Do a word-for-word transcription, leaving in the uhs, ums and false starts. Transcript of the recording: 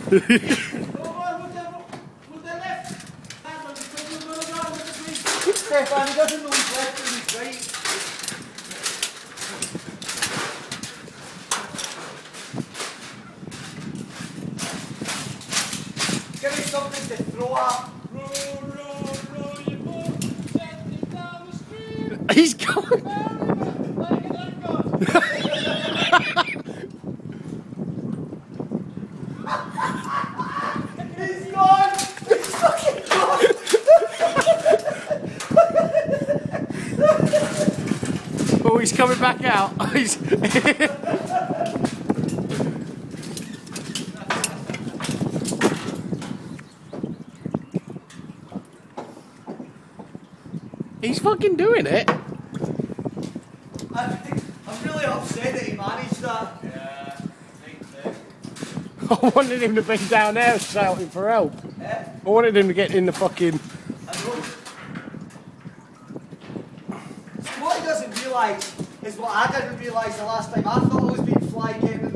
Stefan, he doesn't know he's left and he's right. Give me something to throw at. Roll, roll, roll your boat gently down the stream. He's gone. Like an anchor. He's gone! He's fucking gone! Oh, he's coming back out. He's He's fucking doing it. I'm, I'm really upset that he managed that. Yeah, I think so. I wanted him to be down there shouting for help. Eh? I wanted him to get in the fucking... I know. So what he doesn't realise is what I didn't realise the last time. I thought I was being fly kept